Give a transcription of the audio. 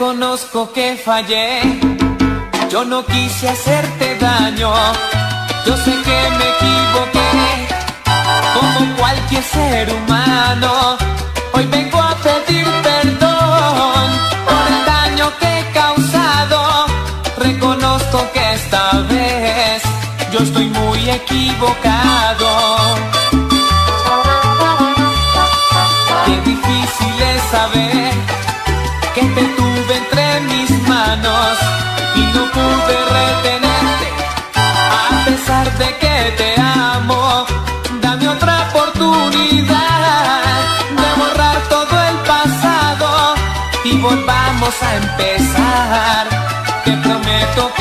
Reconozco que fallé, yo no quise hacerte daño. Yo sé que me equivoqué, como cualquier ser humano. Hoy vengo a pedir perdón por el daño que he causado. Reconozco que esta vez yo estoy muy equivocado. Qué difícil es saber que te tuve entre mis manos y no pude retenerte, a pesar de que te amo. Dame otra oportunidad de borrar todo el pasado y volvamos a empezar. Te prometo que